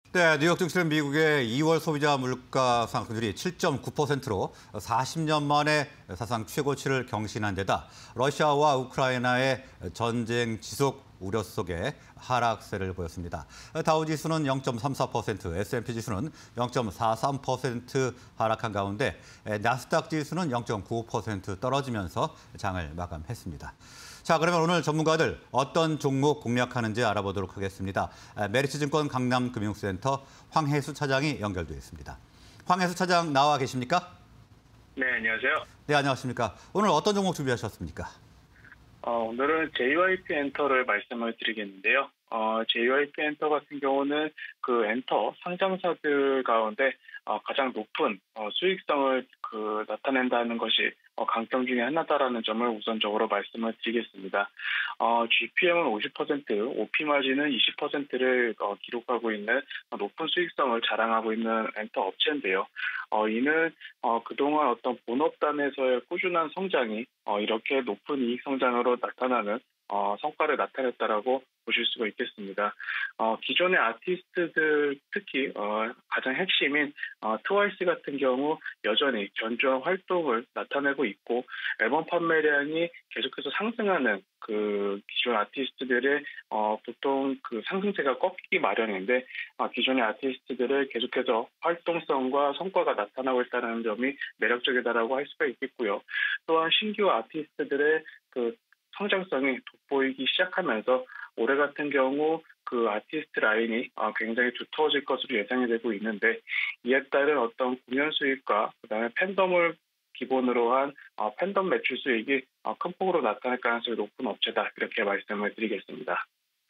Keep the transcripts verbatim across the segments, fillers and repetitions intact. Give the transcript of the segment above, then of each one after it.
네, 뉴욕 증시는 미국의 이월 소비자 물가 상승률이 칠 점 구 퍼센트로 사십 년 만에 사상 최고치를 경신한 데다 러시아와 우크라이나의 전쟁 지속 우려 속에 하락세를 보였습니다. 다우지수는 영 점 삼사 퍼센트, 에스 앤 피 지수는 영 점 사삼 퍼센트 하락한 가운데 나스닥 지수는 영 점 구오 퍼센트 떨어지면서 장을 마감했습니다. 자, 그러면 오늘 전문가들 어떤 종목 공략하는지 알아보도록 하겠습니다. 메리츠증권 강남금융센터 황혜수 차장이 연결돼 있습니다. 황혜수 차장 나와 계십니까? 네, 안녕하세요. 네, 안녕하십니까. 오늘 어떤 종목 준비하셨습니까? 어, 오늘은 제이와이피 엔터를 말씀을 드리겠는데요. 어, 제이와이피 엔터 같은 경우는 그 엔터 상장사들 가운데 어, 가장 높은 어, 수익성을 그 나타낸다는 것이 어, 강점 중에 하나다라는 점을 우선적으로 말씀을 드리겠습니다. 어, 지피엠은 오십 퍼센트, 오피 마진은 이십 퍼센트를 어, 기록하고 있는 높은 수익성을 자랑하고 있는 엔터 업체인데요. 어, 이는 어, 그동안 어떤 본업단에서의 꾸준한 성장이 어, 이렇게 높은 이익 성장으로 나타나는 어, 성과를 나타냈다라고 보실 수가 있겠습니다. 어, 기존의 아티스트들 특히 어, 가장 핵심인 어, 트와이스 같은 경우 여전히 견조한 활동을 나타내고 있고 앨범 판매량이 계속해서 상승하는 그 기존 아티스트들의 어, 보통 그 상승세가 꺾이기 마련인데 어, 기존의 아티스트들을 계속해서 활동성과 성과가 나타나고 있다는 점이 매력적이다라고 할 수가 있겠고요. 또한 신규 아티스트들의 그 성장성이 돋보이기 시작하면서 올해 같은 경우 그 아티스트 라인이 굉장히 두터워질 것으로 예상이 되고 있는데 이에 따른 어떤 공연 수익과 그다음에 팬덤을 기본으로 한 팬덤 매출 수익이 큰 폭으로 나타날 가능성이 높은 업체다 이렇게 말씀을 드리겠습니다.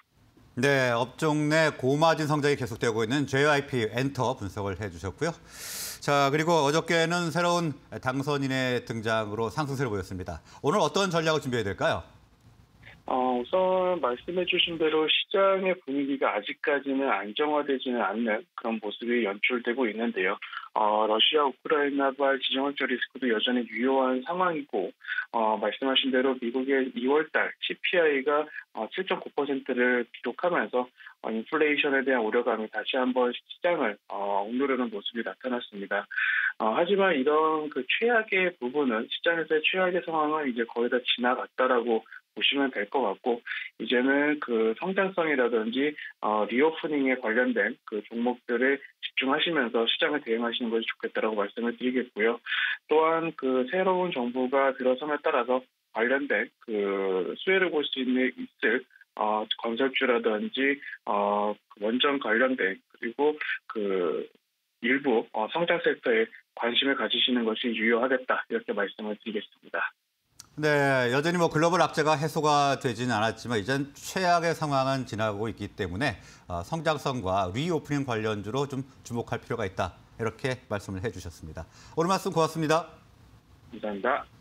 네, 업종 내 고마진 성장이 계속되고 있는 제이와이피 엔터 분석을 해주셨고요. 자, 그리고 어저께는 새로운 당선인의 등장으로 상승세를 보였습니다. 오늘 어떤 전략을 준비해야 될까요? 어, 우선 말씀해 주신 대로 시장의 분위기가 아직까지는 안정화되지는 않는 그런 모습이 연출되고 있는데요. 어, 러시아, 우크라이나발 지정학적 리스크도 여전히 유효한 상황이고 어, 말씀하신 대로 미국의 이월달 씨피아이가 어, 칠 점 구 퍼센트를 기록하면서 어, 인플레이션에 대한 우려감이 다시 한번 시장을 어, 억누르는 모습이 나타났습니다. 어, 하지만 이런 그 최악의 부분은 시장에서의 최악의 상황은 이제 거의 다 지나갔다라고 보시면 될 것 같고 이제는 그 성장성이라든지 어, 리오프닝에 관련된 그 종목들에 집중하시면서 시장을 대응하시는 것이 좋겠다라고 말씀을 드리겠고요. 또한 그 새로운 정부가 들어섬에 따라서 관련된 그 수혜를 볼 수 있는 있을 어, 건설주라든지 어, 원전 관련된 그리고 그 일부 어, 성장 섹터에 관심을 가지시는 것이 유효하겠다 이렇게 말씀을 드리겠습니다. 네, 여전히 뭐 글로벌 악재가 해소가 되지는 않았지만 이젠 최악의 상황은 지나고 있기 때문에 성장성과 리오프닝 관련주로 좀 주목할 필요가 있다. 이렇게 말씀을 해주셨습니다. 오늘 말씀 고맙습니다. 감사합니다.